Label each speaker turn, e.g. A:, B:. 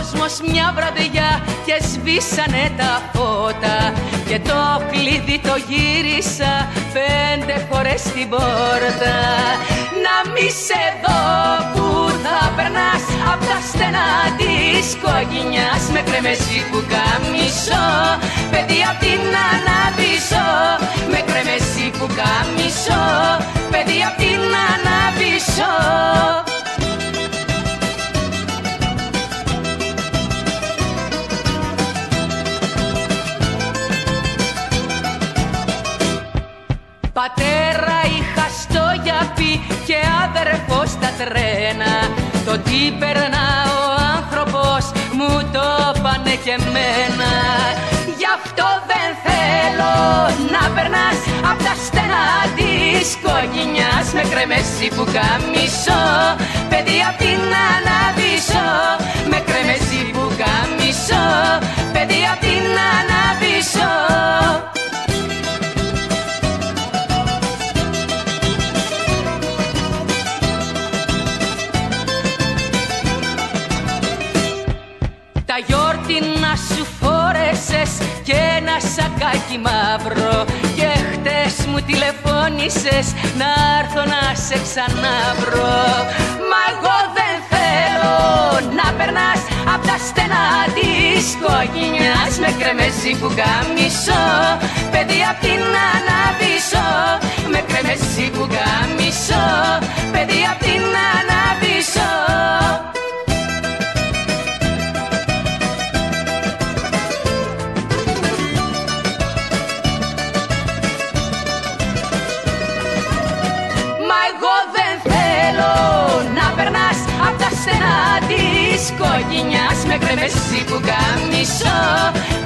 A: κόσμος μια βραδιά και σβήσανε τα φώτα και το κλειδί το γύρισα 5 φορές στην πόρτα. Να μη σε δω που θα περνάς απ' τα στενά της κοκκινιάς με κρεμεζί που καμισώ, παιδί απ' την Αναβυσσό, με κρεμεζί που καμισώ, παιδί απ' την Αναβυσσό. Πατέρα είχα στο γιαπί και αδερφό στα τρένα. Το τι περνά ο άνθρωπος μου το πάνε και εμένα. Γι' αυτό δεν θέλω να περνάς απ' τα στενά της κοκκινιάς με κρεμεζί που καμισώ, παιδί απ' την Αναβυσσό, με κρεμεζί που καμισώ, παιδί απ' την Αναβυσσό. Τα γιόρτινα σου φόρεσες και ένα σακάκι μαύρο και χτες μου τηλεφώνησες να έρθω να σε ξαναβρω. Μα εγώ δεν θέλω να περνάς απ' τα στενά της κοκκινιάς με κρεμεζί που καμισώ, παιδί απ' την Αναβυσσό, με κρεμεζί που καμισώ, παιδί απ' την Αναβυσσό. Απ' τα στενά της κοκκινιάς με κρεμεζί που καμισώ,